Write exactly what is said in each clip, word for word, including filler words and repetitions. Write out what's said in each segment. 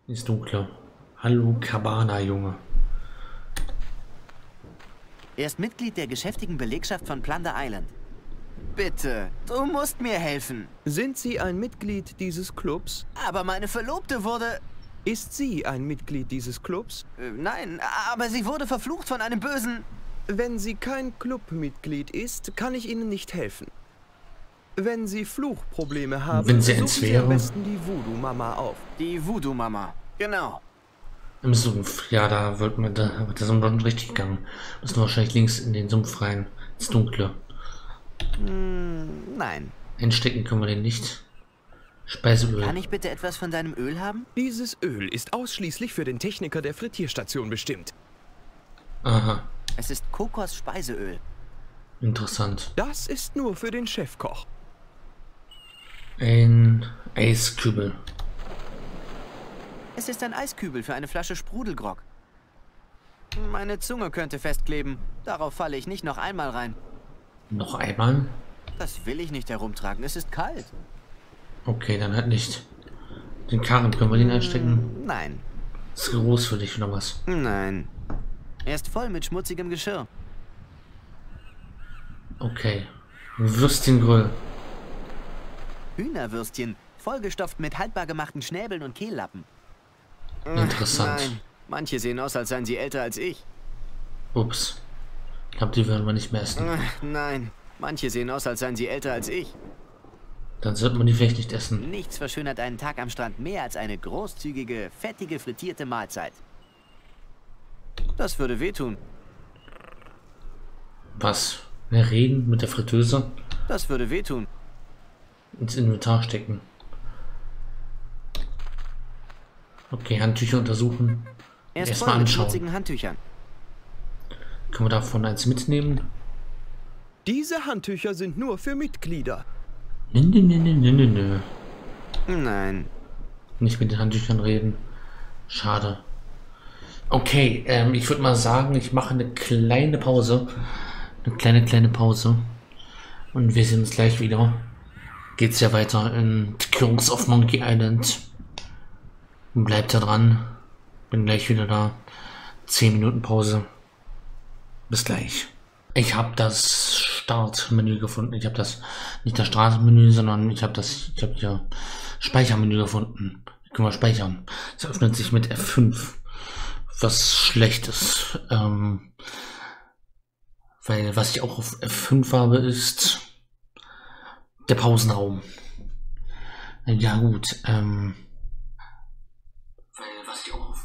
Ist dunkler. Hallo, Cabana, Junge. Er ist Mitglied der geschäftigen Belegschaft von Plunder Island. Bitte, du musst mir helfen. Sind Sie ein Mitglied dieses Clubs? Aber meine Verlobte wurde... Ist sie ein Mitglied dieses Clubs? Äh, nein, aber sie wurde verflucht von einem bösen... Wenn sie kein Clubmitglied ist, kann ich Ihnen nicht helfen. Wenn Sie Fluchprobleme haben, Wenn sie suchen eins Sie wäre. am besten die Voodoo-Mama auf. Die Voodoo-Mama. Genau. Im Sumpf. Ja, da wird mir da wird der Sumpf dann richtig gegangen. Müssen wir wahrscheinlich links in den Sumpf rein. Ins Dunkle. Hm, nein. Einstecken können wir den nicht. Speiseöl. Kann ich bitte etwas von deinem Öl haben? Dieses Öl ist ausschließlich für den Techniker der Frittierstation bestimmt. Aha. Es ist Kokos-Speiseöl. Interessant. Das ist nur für den Chefkoch. Ein Eiskübel. Es ist ein Eiskübel für eine Flasche Sprudelgrog. Meine Zunge könnte festkleben. Darauf falle ich nicht noch einmal rein. Noch einmal? Das will ich nicht herumtragen. Es ist kalt. Okay, dann halt nicht. Den Karren können wir den einstecken. Nein. Ist groß für dich oder was? Nein. Er ist voll mit schmutzigem Geschirr. Okay. Würstchengrill. Hühnerwürstchen, vollgestopft mit haltbar gemachten Schnäbeln und Kehllappen. Interessant. Nein, manche sehen aus, als seien sie älter als ich. Ups. Ich glaube, die werden wir nicht mehr essen. Nein, manche sehen aus, als seien sie älter als ich. Dann sollte man die vielleicht nicht essen. Nichts verschönert einen Tag am Strand mehr als eine großzügige, fettige, frittierte Mahlzeit. Das würde wehtun. Was? Wir reden mit der Fritteuse? Das würde wehtun. Ins Inventar stecken. Okay, Handtücher untersuchen. Er ist Erstmal voll mit anschauen. schmutzigen Handtüchern. Können wir davon eins mitnehmen? Diese Handtücher sind nur für Mitglieder. Nö, nö, nö, nö, nö, nö. Nein. Nicht mit den Handtüchern reden. Schade. Okay, ähm, ich würde mal sagen, ich mache eine kleine Pause. Eine kleine, kleine Pause. Und wir sehen uns gleich wieder. Geht's ja weiter in The Curse of Monkey Island. Bleibt da dran. Bin gleich wieder da. zehn Minuten Pause. Bis gleich. Ich habe das Startmenü gefunden. Ich habe das nicht das Startmenü, sondern ich habe das ich habe hier Speichermenü gefunden. Hier können wir speichern. Es öffnet sich mit F fünf. Was Schlechtes. Ähm, weil was ich auch auf F fünf habe, ist der Pausenraum. Ja gut. Ähm, weil was ich auch auf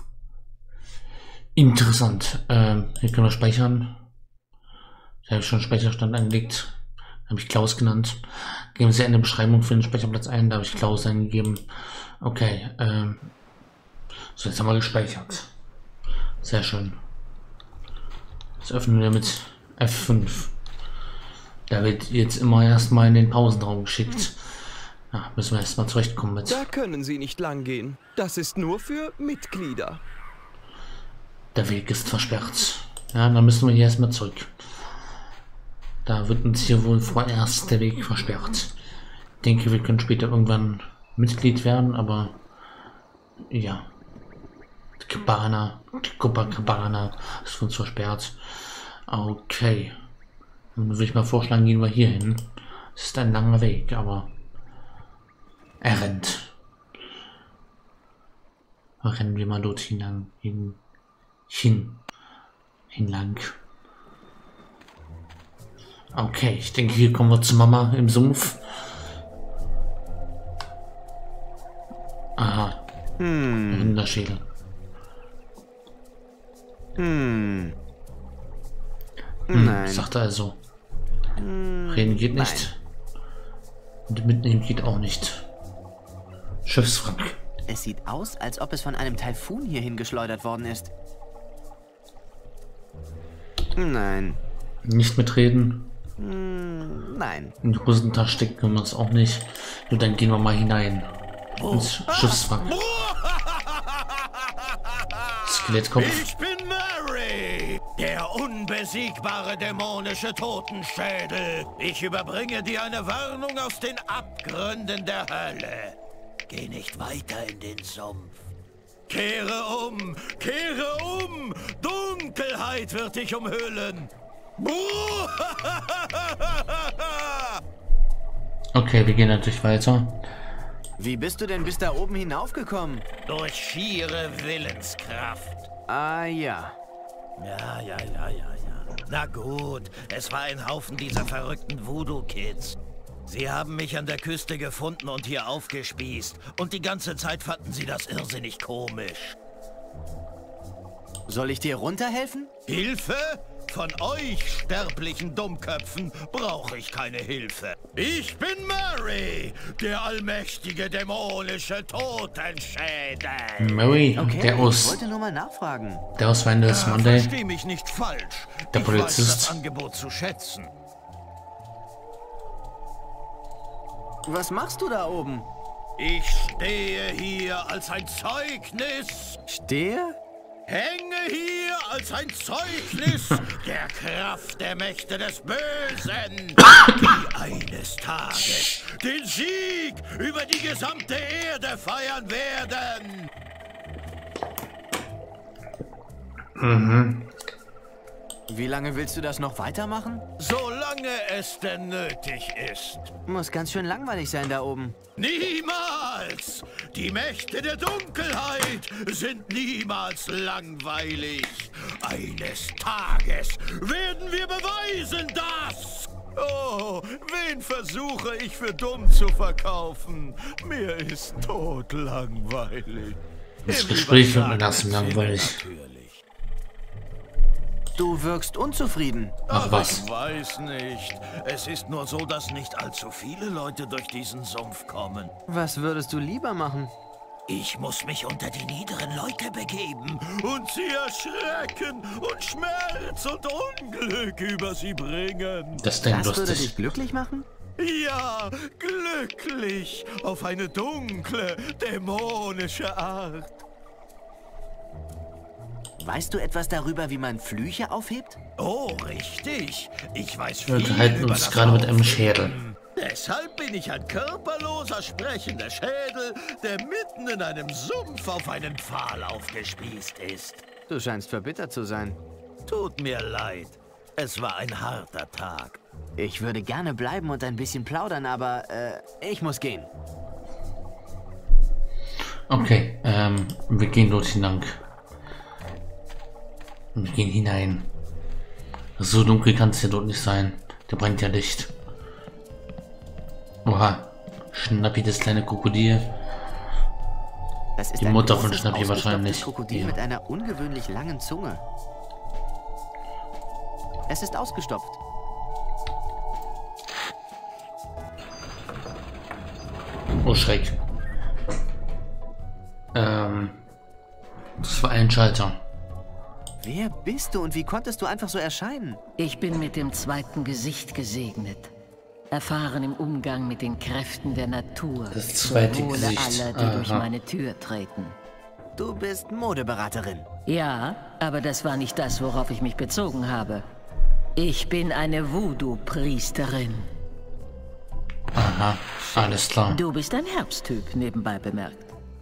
interessant. Ähm, hier können wir speichern. Da habe ich schon Speicherstand angelegt. Habe ich Klaus genannt. Geben Sie eine Beschreibung für den Speicherplatz ein. Da habe ich Klaus eingegeben. Okay. Ähm, so, jetzt haben wir gespeichert. Sehr schön. Das öffnen wir mit F fünf. Da wird jetzt immer erstmal in den Pausenraum geschickt. Ja, müssen wir erstmal zurechtkommen mit. Da können Sie nicht lang gehen. Das ist nur für Mitglieder. Der Weg ist versperrt. Ja, dann müssen wir hier erstmal zurück. Da wird uns hier wohl vorerst der Weg versperrt. Ich denke, wir können später irgendwann Mitglied werden, aber ja. Cabana, Copacabana ist für uns versperrt. Okay. Dann würde ich mal vorschlagen, gehen wir hier hin. Es ist ein langer Weg, aber er rennt. Rennen wir mal dort hinein, hin, hin, hinlang. Okay, ich denke, hier kommen wir zu Mama im Sumpf. Aha. Hm. Rinderschädel. Hm. Hm, Nein. sagt er also. Hm. Reden geht nicht. Und mitnehmen geht auch nicht. Schiffswrack. Es sieht aus, als ob es von einem Taifun hierhin geschleudert worden ist. Nein. Nicht mitreden. Hm, nein. In die Hosentasche stecken können wir uns auch nicht. Nur dann gehen wir mal hinein. Ins Schiffswrack. Skelettkopf. Ich bin Mary, der unbesiegbare dämonische Totenschädel. Ich überbringe dir eine Warnung aus den Abgründen der Hölle. Geh nicht weiter in den Sumpf. Kehre um! Kehre um! Dunkelheit wird dich umhüllen! Okay, wir gehen natürlich weiter. Wie bist du denn bis da oben hinaufgekommen? Durch schiere Willenskraft. Ah ja. Ja, ja, ja, ja, ja. Na gut, es war ein Haufen dieser verrückten Voodoo-Kids. Sie haben mich an der Küste gefunden und hier aufgespießt. Und die ganze Zeit fanden sie das irrsinnig komisch. Soll ich dir runterhelfen? Hilfe? Von euch sterblichen Dummköpfen brauche ich keine Hilfe. Ich bin Murray, der allmächtige dämonische Totenschädel. Murray, Okay, der ich aus, wollte nur mal nachfragen. der aus Wenders Ah, Monday. versteh mich nicht falsch. Der ich Polizist. weiß das Angebot zu schätzen. Was machst du da oben? Ich stehe hier als ein Zeugnis. Stehe? Hänge hier als ein Zeugnis der Kraft der Mächte des Bösen, die eines Tages den Sieg über die gesamte Erde feiern werden. Mhm. Wie lange willst du das noch weitermachen? Solange es denn nötig ist. Muss ganz schön langweilig sein da oben. Niemals! Die Mächte der Dunkelheit sind niemals langweilig. Eines Tages werden wir beweisen, dass... Oh, wen versuche ich für dumm zu verkaufen? Mir ist totlangweilig. Das Gespräch wird mir langsam langweilig. Natürlich. Du wirkst unzufrieden. Ach was. Ich weiß nicht. Es ist nur so, dass nicht allzu viele Leute durch diesen Sumpf kommen. Was würdest du lieber machen? Ich muss mich unter die niederen Leute begeben und sie erschrecken und Schmerz und Unglück über sie bringen. Das ist denn Das würde lustig. dich glücklich machen? Ja, glücklich auf eine dunkle, dämonische Art. Weißt du etwas darüber, wie man Flüche aufhebt? Oh, richtig. Ich weiß Wir viel unterhalten über uns das gerade mit einem Aufheben. Schädel. Deshalb bin ich ein körperloser, sprechender Schädel, der mitten in einem Sumpf auf einen Pfahl aufgespießt ist. Du scheinst verbittert zu sein. Tut mir leid. Es war ein harter Tag. Ich würde gerne bleiben und ein bisschen plaudern, aber äh, ich muss gehen. Okay, ähm, wir gehen dort hinein. Wir gehen hinein. So dunkel kann es ja dort nicht sein. Der brennt ja Licht. Oha. Schnappi, das kleine Krokodil. Das ist Die ein Mutter von großes, Schnappi ausgestopftes wahrscheinlich. Krokodil Ja. mit einer ungewöhnlich langen Zunge. Es ist ausgestopft. Oh, Schreck. Ähm. Das war ein Schalter. Wer bist du und wie konntest du einfach so erscheinen? Ich bin mit dem zweiten Gesicht gesegnet. Erfahren im Umgang mit den Kräften der Natur. Das zweite zum Wohle Gesicht. aller, die durch Aha. meine Tür treten. Du bist Modeberaterin. Ja, aber das war nicht das, worauf ich mich bezogen habe. Ich bin eine Voodoo-Priesterin. Aha, alles klar. Du bist ein Herbsttyp, nebenbei bemerkt.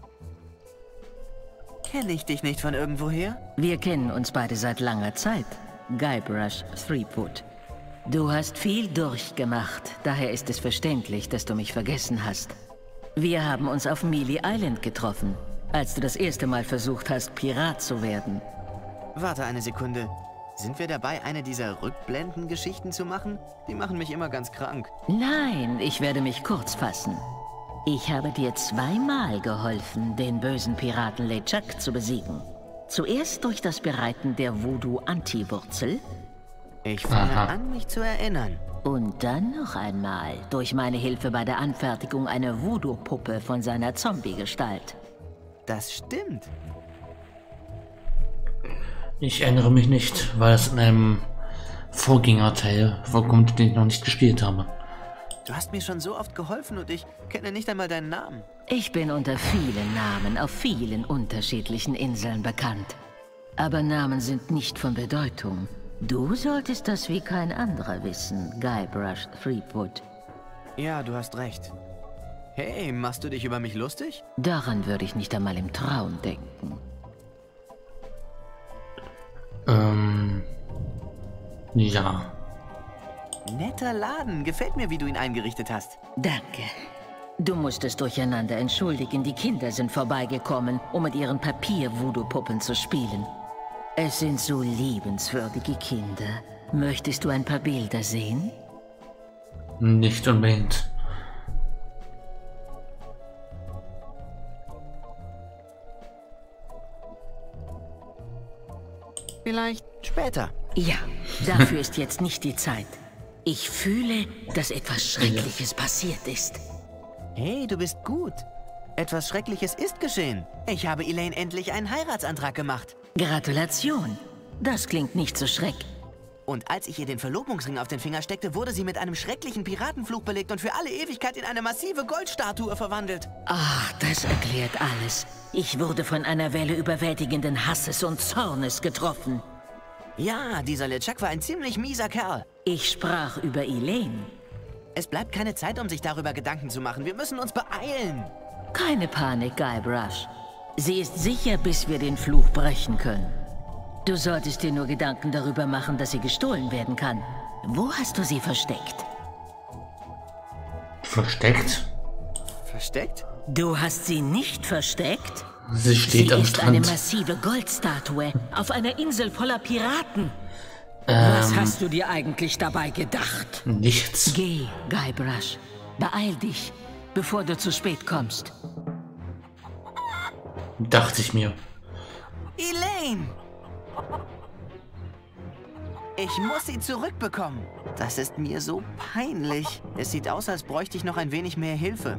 Kenne ich dich nicht von irgendwoher? Wir kennen uns beide seit langer Zeit. Guybrush Threepwood. Du hast viel durchgemacht, daher ist es verständlich, dass du mich vergessen hast. Wir haben uns auf Mealy Island getroffen, als du das erste Mal versucht hast, Pirat zu werden. Warte eine Sekunde. Sind wir dabei, eine dieser Rückblenden-Geschichten zu machen? Die machen mich immer ganz krank. Nein, ich werde mich kurz fassen. Ich habe dir zweimal geholfen, den bösen Piraten LeChuck zu besiegen. Zuerst durch das Bereiten der Voodoo-Anti-Wurzel Ich fange Aha. an, mich zu erinnern. und dann noch einmal durch meine Hilfe bei der Anfertigung einer Voodoo-Puppe von seiner Zombie-Gestalt. Das stimmt. Ich erinnere mich nicht, weil es in einem Vorgängerteil vorkommt, den ich noch nicht gespielt habe. Du hast mir schon so oft geholfen und ich kenne nicht einmal deinen Namen. Ich bin unter vielen Namen auf vielen unterschiedlichen Inseln bekannt. Aber Namen sind nicht von Bedeutung. Du solltest das wie kein anderer wissen, Guybrush Threepwood. Ja, du hast recht. Hey, machst du dich über mich lustig? Daran würde ich nicht einmal im Traum denken. Ja. Netter Laden. Gefällt mir, wie du ihn eingerichtet hast. Danke. Du musst es durcheinander entschuldigen. Die Kinder sind vorbeigekommen, um mit ihren Papier-Voodoo-Puppen zu spielen. Es sind so liebenswürdige Kinder. Möchtest du ein paar Bilder sehen? Nicht unbedingt. Vielleicht später. Ja, dafür ist jetzt nicht die Zeit. Ich fühle, dass etwas Schreckliches passiert ist. Hey, du bist gut. Etwas Schreckliches ist geschehen. Ich habe Elaine endlich einen Heiratsantrag gemacht. Gratulation. Das klingt nicht so schreck. Und als ich ihr den Verlobungsring auf den Finger steckte, wurde sie mit einem schrecklichen Piratenfluch belegt und für alle Ewigkeit in eine massive Goldstatue verwandelt. Ach, das erklärt alles. Ich wurde von einer Welle überwältigenden Hasses und Zornes getroffen. Ja, dieser LeChuck war ein ziemlich mieser Kerl. Ich sprach über Elaine. Es bleibt keine Zeit, um sich darüber Gedanken zu machen. Wir müssen uns beeilen. Keine Panik, Guybrush. Sie ist sicher, bis wir den Fluch brechen können. Du solltest dir nur Gedanken darüber machen, dass sie gestohlen werden kann. Wo hast du sie versteckt? Versteckt? Versteckt? Du hast sie nicht versteckt? Sie steht sie am ist eine Strand. massive Goldstatue auf einer Insel voller Piraten. Ähm, Was hast du dir eigentlich dabei gedacht? Nichts. Geh, Guybrush. Beeil dich, bevor du zu spät kommst. Dachte ich mir. Elaine! Ich muss sie zurückbekommen. Das ist mir so peinlich. Es sieht aus, als bräuchte ich noch ein wenig mehr Hilfe.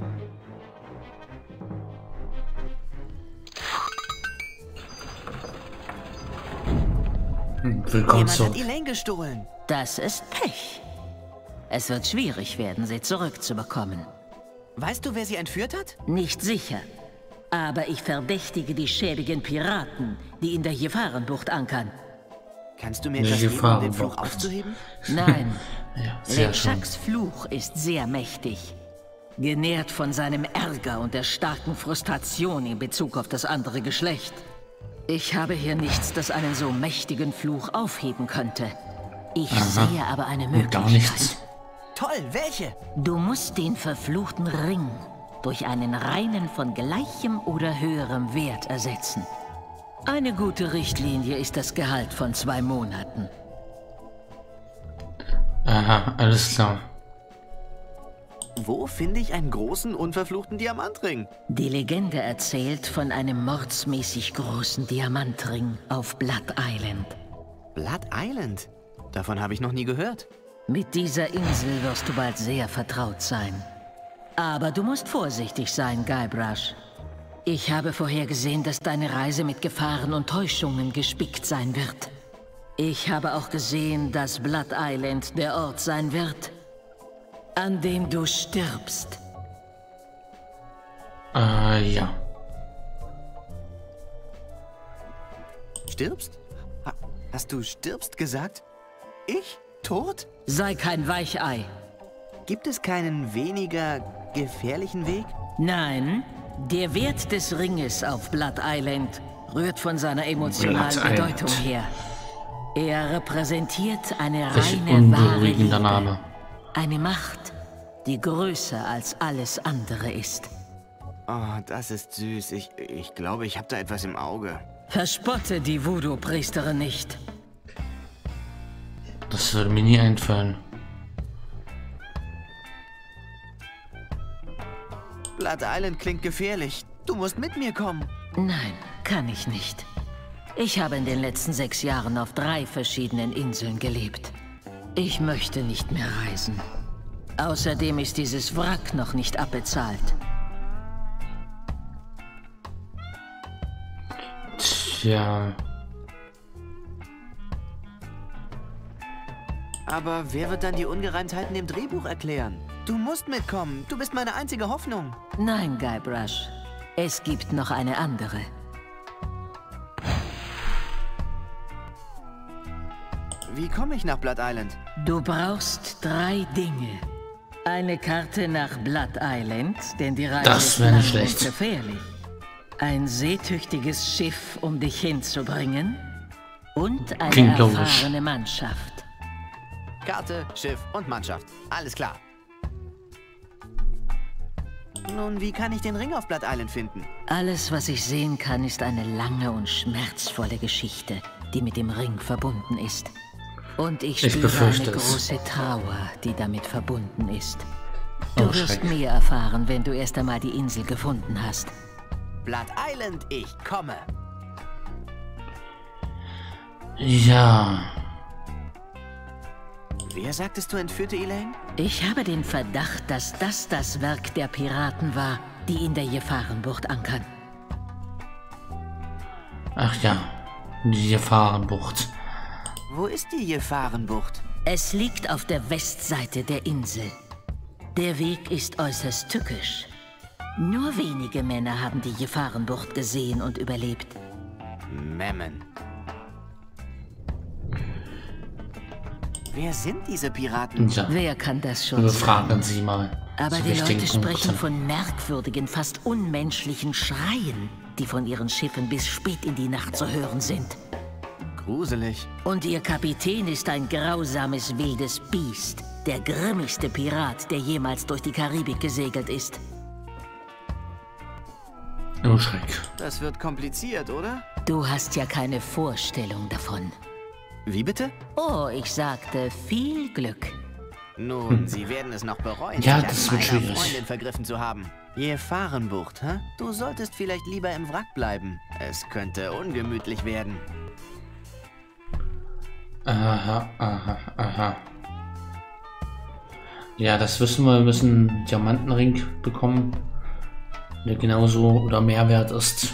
Willkommen Jemand zurück. hat Elaine gestohlen. Das ist Pech. Es wird schwierig werden, sie zurückzubekommen. Weißt du, wer sie entführt hat? Nicht sicher. Aber ich verdächtige die schäbigen Piraten, die in der Gefahrenbucht ankern. Kannst du mir Die etwas geben, um den Gefahrenbucht. Fluch aufzuheben? Nein, Ja, sehr schön. LeChucks Fluch ist sehr mächtig. Genährt von seinem Ärger und der starken Frustration in Bezug auf das andere Geschlecht. Ich habe hier nichts, das einen so mächtigen Fluch aufheben könnte. Ich Aha. sehe aber eine Und Möglichkeit. gar nichts. Toll, welche? Du musst den verfluchten Ring durch einen reinen von gleichem oder höherem Wert ersetzen. Eine gute Richtlinie ist das Gehalt von zwei Monaten. Aha, alles klar. Wo finde ich einen großen, unverfluchten Diamantring? Die Legende erzählt von einem mordsmäßig großen Diamantring auf Blood Island. Blood Island? Davon habe ich noch nie gehört. Mit dieser Insel wirst du bald sehr vertraut sein. Aber du musst vorsichtig sein, Guybrush. Ich habe vorhergesehen, dass deine Reise mit Gefahren und Täuschungen gespickt sein wird. Ich habe auch gesehen, dass Blood Island der Ort sein wird, an dem du stirbst. Äh, ja. Stirbst? Ha hast du stirbst gesagt? Ich? Tot? Sei kein Weichei. Gibt es keinen weniger gefährlichen Weg? Nein, der Wert des Ringes auf Blood Island rührt von seiner emotionalen Blood Island. Bedeutung her. Er repräsentiert eine Welch reine, wahre unberuhigender Liebe. Name. Eine Macht, die größer als alles andere ist. Oh, das ist süß. Ich, ich glaube, ich habe da etwas im Auge. Verspotte die Voodoo-Priesterin nicht. Das würde mir nie einfallen. Blood Island klingt gefährlich. Du musst mit mir kommen. Nein, kann ich nicht. Ich habe in den letzten sechs Jahren auf drei verschiedenen Inseln gelebt. Ich möchte nicht mehr reisen. Außerdem ist dieses Wrack noch nicht abbezahlt. Tja. Aber wer wird dann die Ungereimtheiten im Drehbuch erklären? Du musst mitkommen. Du bist meine einzige Hoffnung. Nein, Guybrush. Es gibt noch eine andere. Wie komme ich nach Blood Island? Du brauchst drei Dinge. Eine Karte nach Blood Island, denn die Reise Das ist wäre lang nicht und schlecht. gefährlich. Ein seetüchtiges Schiff, um dich hinzubringen. Und eine Klingt logisch. erfahrene Mannschaft. Karte, Schiff und Mannschaft. Alles klar. Nun, wie kann ich den Ring auf Blood Island finden? Alles, was ich sehen kann, ist eine lange und schmerzvolle Geschichte, die mit dem Ring verbunden ist. Und ich Ich spüre befürchte eine es. große Trauer, die damit verbunden ist. Du Oh, wirst Schreck. mehr erfahren, wenn du erst einmal die Insel gefunden hast. Blood Island, ich komme. Ja. Wer sagtest du entführte Elaine? Ich habe den Verdacht, dass das das Werk der Piraten war, die in der Gefahrenbucht ankern. Ach ja. Die Gefahrenbucht. Wo ist die Gefahrenbucht? Es liegt auf der Westseite der Insel. Der Weg ist äußerst tückisch. Nur wenige Männer haben die Gefahrenbucht gesehen und überlebt. Memmen. Wer sind diese Piraten? Ja. Wer kann das schon Wir sagen? fragen Sie mal. Aber zu die wichtigen Leute sprechen Punkten. von merkwürdigen, fast unmenschlichen Schreien, die von ihren Schiffen bis spät in die Nacht zu hören sind. Gruselig. Und ihr Kapitän ist ein grausames, wildes Biest. Der grimmigste Pirat, der jemals durch die Karibik gesegelt ist. Oh, Schreck. Das wird kompliziert, oder? Du hast ja keine Vorstellung davon. Wie bitte? Oh, ich sagte viel Glück. Nun, Sie werden es noch bereuen, Ja, sich das an wird meiner schwierig. Freundin vergriffen zu haben. Gefahrenbucht, hä? Du solltest vielleicht lieber im Wrack bleiben. Es könnte ungemütlich werden. Aha, aha, aha. Ja, das wissen wir. Wir müssen einen Diamantenring bekommen, der genauso oder mehr wert ist.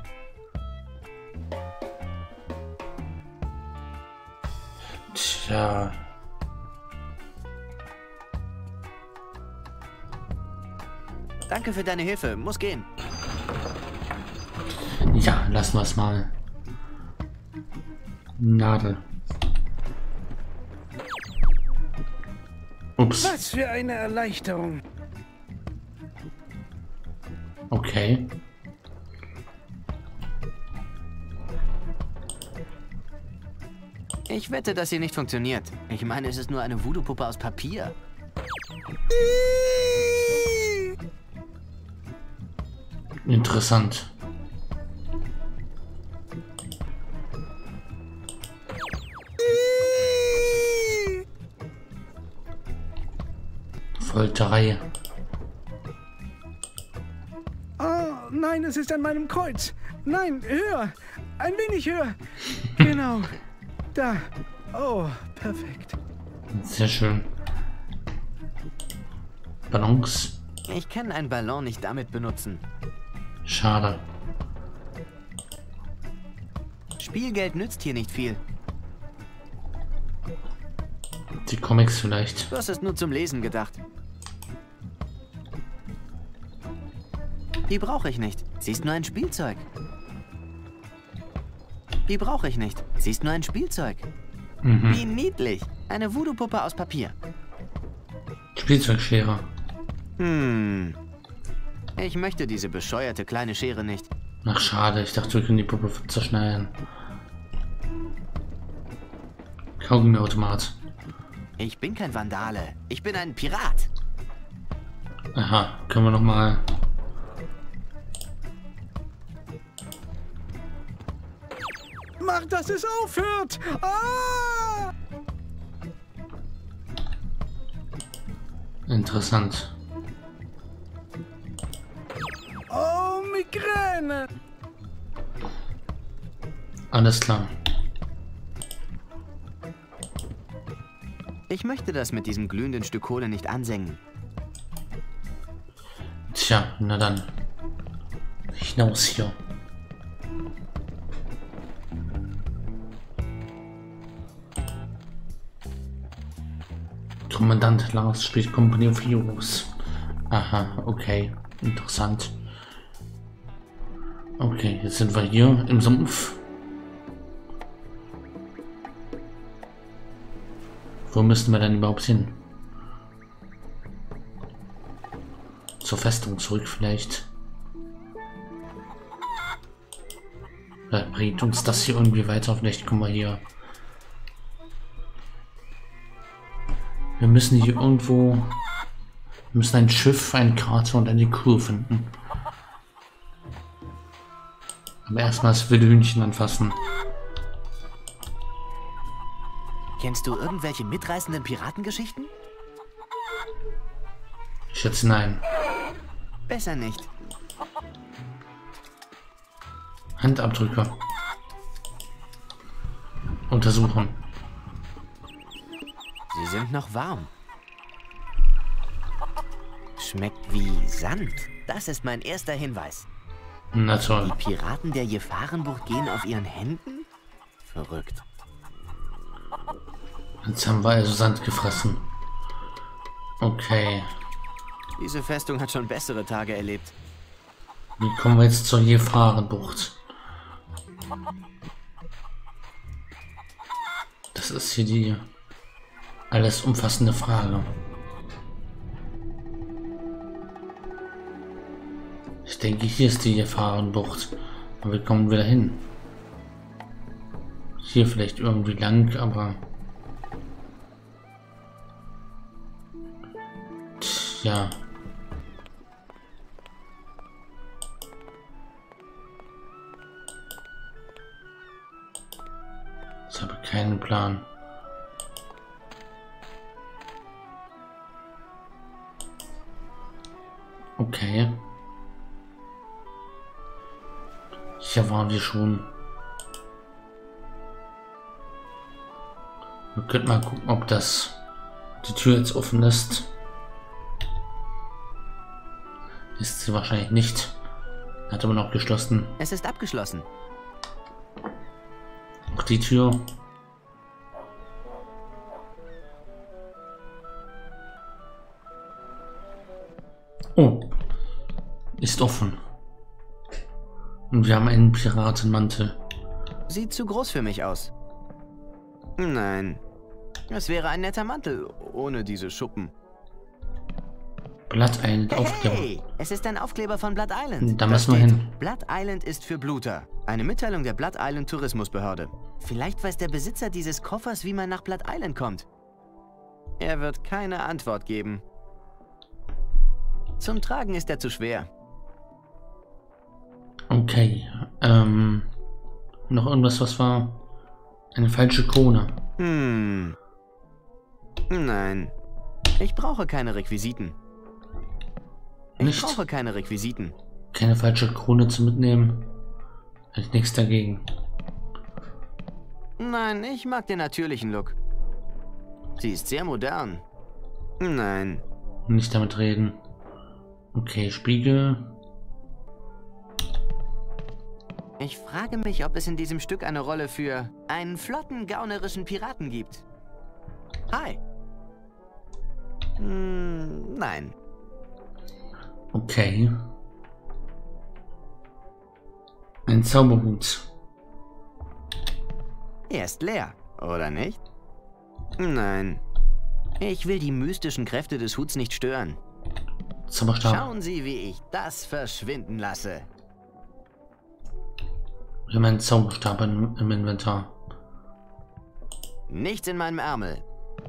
Tja. Danke für deine Hilfe. Muss gehen. Ja, lassen wir es mal. Nadel. Ups. Was für eine Erleichterung. Okay. Ich wette, dass sie nicht funktioniert. Ich meine, es ist nur eine Voodoo-Puppe aus Papier. Interessant. Folterei. Oh, nein, es ist an meinem Kreuz. Nein, höher. Ein wenig höher. Genau. Da. Oh, perfekt. Sehr schön. Ballons. Ich kann einen Ballon nicht damit benutzen. Schade. Spielgeld nützt hier nicht viel. Die Comics vielleicht. Du hast es nur zum Lesen gedacht. Die brauche ich nicht. Sie ist nur ein Spielzeug. Die brauche ich nicht. Sie ist nur ein Spielzeug. Mhm. Wie niedlich. Eine Voodoo-Puppe aus Papier. Spielzeugschere. Hm. Ich möchte diese bescheuerte kleine Schere nicht. Ach, schade. Ich dachte, wir können die Puppe zerschneiden. Kaugummiautomat. Ich bin kein Vandale. Ich bin ein Pirat. Aha, können wir noch mal. Mach, dass es aufhört. Ah! Interessant. Oh, Migräne. Alles klar. Ich möchte das mit diesem glühenden Stück Kohle nicht ansengen. Tja, na dann. Hinaus hier. Kommandant Lars spricht Company of Heroes. Aha, okay. Interessant. Okay, jetzt sind wir hier im Sumpf. Wo müssten wir denn überhaupt hin? Zur Festung zurück vielleicht. Da bringt uns das hier irgendwie weiter. Vielleicht kommen wir hier Wir müssen hier irgendwo... Wir müssen ein Schiff, eine Karte und eine Crew finden. Aber erstmal das wilde Hühnchen anfassen. Kennst du irgendwelche mitreißenden Piratengeschichten? Ich schätze nein. Besser nicht. Handabdrücke. Untersuchen. Sie sind noch warm. Schmeckt wie Sand. Das ist mein erster Hinweis. Na toll. Die Piraten der Gefahrenbucht gehen auf ihren Händen? Verrückt. Jetzt haben wir also Sand gefressen. Okay. Diese Festung hat schon bessere Tage erlebt. Wie kommen wir jetzt zur Gefahrenbucht? Das ist hier die alles umfassende Frage. Ich denke, hier ist die Gefahrenbucht. Aber wir kommen wieder hin. Hier vielleicht irgendwie lang, aber... Tja. Ich habe keinen Plan. Okay. Hier waren wir schon. Wir könnten mal gucken, ob das die Tür jetzt offen ist. Ist sie wahrscheinlich nicht. Hat aber noch geschlossen. Es ist abgeschlossen. Auch die Tür. Oh. Ist offen. Und wir haben einen Piratenmantel. Sieht zu groß für mich aus. Nein. Es wäre ein netter Mantel ohne diese Schuppen. Blood Island Aufkleber. Hey, es ist ein Aufkleber von Blood Island. Da müssen wir hin. Blood Island ist für Bluter. Eine Mitteilung der Blood Island Tourismusbehörde. Vielleicht weiß der Besitzer dieses Koffers, wie man nach Blood Island kommt. Er wird keine Antwort geben. Zum Tragen ist er zu schwer. Okay. Ähm. Noch irgendwas, was war? Eine falsche Krone. Hm. Nein. Ich brauche keine Requisiten. Ich Nicht? brauche keine Requisiten. Keine falsche Krone zu mitnehmen. Hätte ich nichts dagegen. Nein, ich mag den natürlichen Look. Sie ist sehr modern. Nein. Nicht damit reden. Okay, Spiegel. Ich frage mich, ob es in diesem Stück eine Rolle für einen flotten, gaunerischen Piraten gibt. Hi. Hm, nein. Okay. Ein Zauberhut. Er ist leer, oder nicht? Nein. Ich will die mystischen Kräfte des Huts nicht stören. Zauberstab. Schauen Sie, wie ich das verschwinden lasse. Wir haben einen Zauberstab im, im Inventar. Nichts in meinem Ärmel.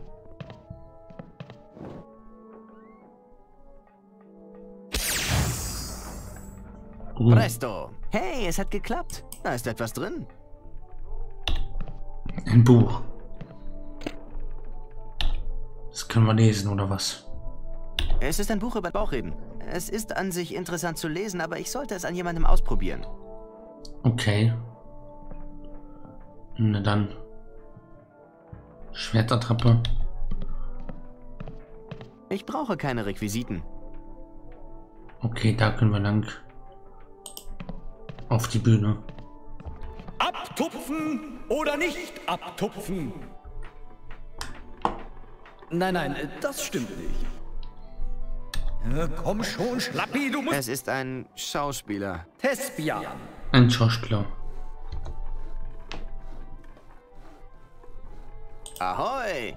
Uh, Presto. Hey, es hat geklappt. Da ist etwas drin. ein Buch. Das können wir lesen, oder was? Es ist ein Buch über Bauchreden. Es ist an sich interessant zu lesen, aber ich sollte es an jemandem ausprobieren. Okay. Na dann. Schwertattrappe. Ich brauche keine Requisiten. Okay, da können wir lang. Auf die Bühne. Abtupfen oder nicht abtupfen? Nein, nein, das stimmt nicht. Äh, Komm schon, Schlappi, du musst... Es ist ein Schauspieler. Thespian. Ein Schauspieler. Ahoi!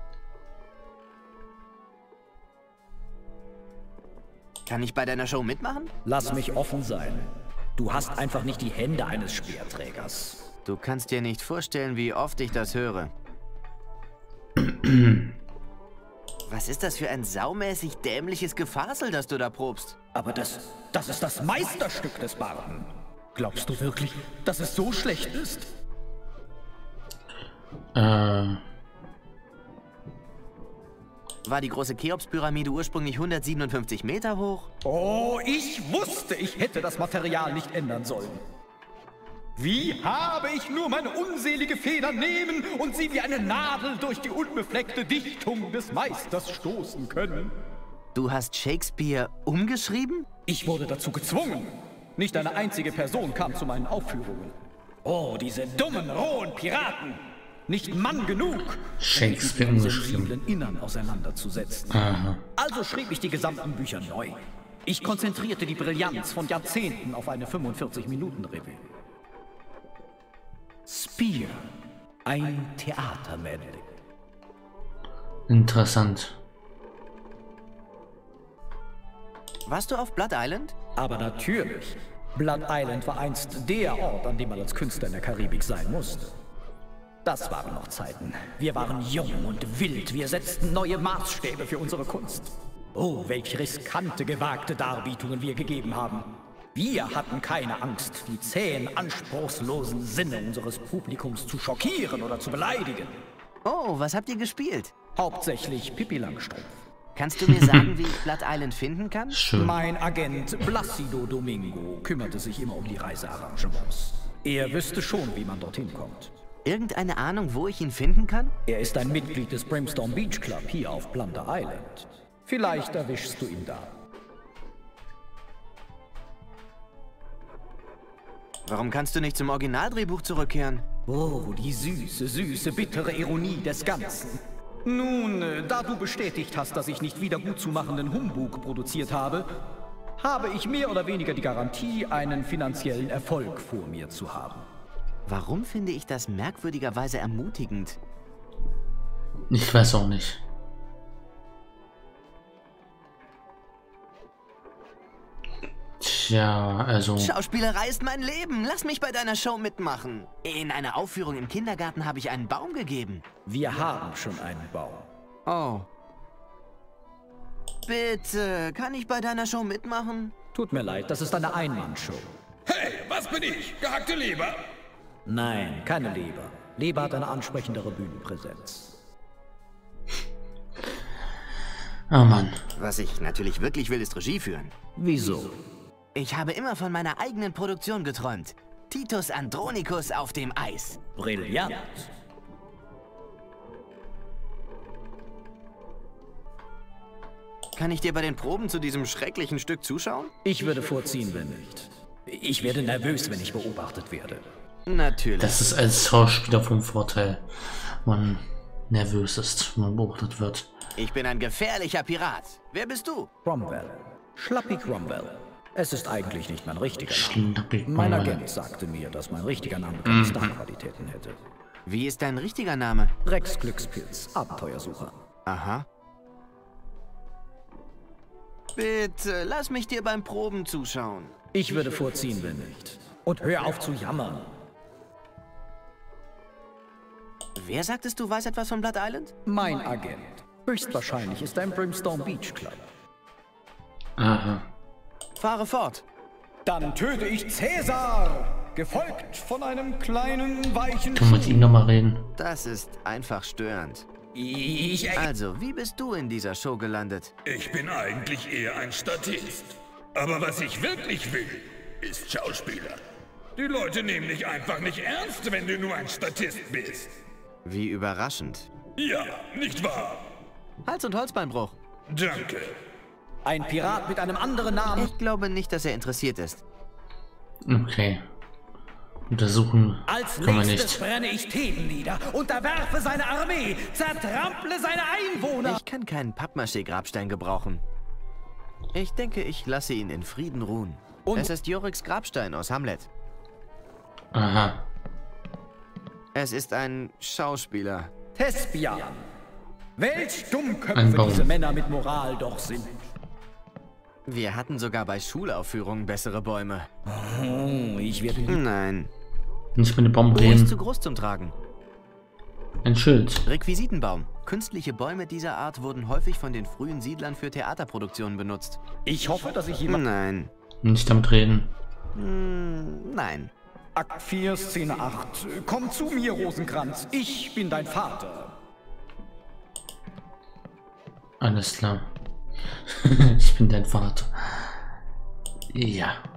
Kann ich bei deiner Show mitmachen? Lass mich offen sein. Du hast einfach nicht die Hände eines Speerträgers. Du kannst dir nicht vorstellen, wie oft ich das höre. Was ist das für ein saumäßig dämliches Gefasel, das du da probst? Aber das, das ist das Meisterstück des Barden. Glaubst du wirklich, dass es so schlecht ist? Äh... War die große Cheops-Pyramide ursprünglich hundertsiebenundfünfzig Meter hoch? Oh, ich wusste, ich hätte das Material nicht ändern sollen. Wie habe ich nur meine unselige Feder nehmen und sie wie eine Nadel durch die unbefleckte Dichtung des Meisters stoßen können? Du hast Shakespeare umgeschrieben? Ich wurde dazu gezwungen. Nicht eine einzige Person kam zu meinen Aufführungen. Oh, diese dummen, rohen Piraten! Nicht Mann genug, Shakespeare um umgeschrieben. sensiblen Innern auseinanderzusetzen. Aha. Also schrieb ich die gesamten Bücher neu. Ich konzentrierte die Brillanz von Jahrzehnten auf eine fünfundvierzig-Minuten-Revue. Spear, ein Theatermedley. Interessant. Warst du auf Blood Island? Aber natürlich. Blood Island war einst der Ort, an dem man als Künstler in der Karibik sein musste. Das waren noch Zeiten. Wir waren jung und wild. Wir setzten neue Maßstäbe für unsere Kunst. Oh, welch riskante, gewagte Darbietungen wir gegeben haben. Wir hatten keine Angst, die zähen, anspruchslosen Sinne unseres Publikums zu schockieren oder zu beleidigen. Oh, was habt ihr gespielt? Hauptsächlich Pippi Langstrumpf. Kannst du mir sagen, wie ich Blood Island finden kann? Schön. Mein Agent Placido Domingo kümmerte sich immer um die Reisearrangements. Er wüsste schon, wie man dorthin kommt. Irgendeine Ahnung, wo ich ihn finden kann? Er ist ein Mitglied des Brimstone Beach Club hier auf Plunder Island. Vielleicht erwischst du ihn da. Warum kannst du nicht zum Originaldrehbuch zurückkehren? Oh, die süße, süße, bittere Ironie des Ganzen. Nun, äh, da du bestätigt hast, dass ich nicht wiedergutzumachenden Humbug produziert habe, habe ich mehr oder weniger die Garantie, einen finanziellen Erfolg vor mir zu haben. Warum finde ich das merkwürdigerweise ermutigend? Ich weiß auch nicht. Tja, also... Schauspielerei ist mein Leben. Lass mich bei deiner Show mitmachen. In einer Aufführung im Kindergarten habe ich einen Baum gegeben. Wir haben schon einen Baum. Oh. Bitte, kann ich bei deiner Show mitmachen? Tut mir leid, das ist eine Einmannshow. Hey, was bin ich? Gehackte Leber? Nein, keine Leber. Leber hat eine ansprechendere Bühnenpräsenz. Oh Mann. Was ich natürlich wirklich will, ist Regie führen. Wieso? Ich habe immer von meiner eigenen Produktion geträumt. Titus Andronicus auf dem Eis. Brillant. Kann ich dir bei den Proben zu diesem schrecklichen Stück zuschauen? Ich würde vorziehen, wenn nicht. Ich werde nervös, wenn ich beobachtet werde. Natürlich. Das ist als Schauspieler vom Vorteil. Man nervös ist, wenn man beobachtet wird. Ich bin ein gefährlicher Pirat. Wer bist du? Cromwell. Schlappi Cromwell. Es ist eigentlich nicht mein richtiger Name. Schlappi Mein Cromwell. Agent sagte mir, dass mein richtiger Name keine Starqualitäten hätte. Wie ist dein richtiger Name? Rex Glückspilz, Abenteuersucher. Aha. Bitte, lass mich dir beim Proben zuschauen. Ich würde vorziehen, wenn nicht. Und hör auf zu jammern. Wer sagtest du, weiß etwas von Blood Island? Mein Agent. Höchstwahrscheinlich ist er im Brimstone Beach Club. Aha. Fahre fort. Dann töte ich Cäsar, gefolgt von einem kleinen, weichen Kann man mit ihm nochmal reden? Das ist einfach störend. Ich... Also, wie bist du in dieser Show gelandet? Ich bin eigentlich eher ein Statist. Aber was ich wirklich will, ist Schauspieler. Die Leute nehmen dich einfach nicht ernst, wenn du nur ein Statist bist. Wie überraschend. Ja, nicht wahr? Hals- und Holzbeinbruch. Danke. Ein Pirat mit einem anderen Namen. Ich glaube nicht, dass er interessiert ist. Okay. Untersuchen Als kann man nächstes nicht. brenne ich Theben nieder, unterwerfe seine Armee, zertrample seine Einwohner. Ich kann keinen Pappmaché-Grabstein gebrauchen. Ich denke, ich lasse ihn in Frieden ruhen. Und- es ist Yoriks Grabstein aus Hamlet. Aha. Es ist ein Schauspieler. Thespian. Welch Ein Dummköpfe Baum. diese Männer mit Moral doch sind. Wir hatten sogar bei Schulaufführungen bessere Bäume. Oh, ich werde... Nein. Nicht mit dem Baum Wo ist reden. zu groß zum Tragen? Ein Schild. Requisitenbaum. Künstliche Bäume dieser Art wurden häufig von den frühen Siedlern für Theaterproduktionen benutzt. Ich hoffe, dass ich jemand... Nein. Nicht damit reden. Hm, nein. Akt vier, Szene acht. Komm zu mir, Rosenkranz. Ich bin dein Vater. Alles klar. Ich bin dein Vater. Ja.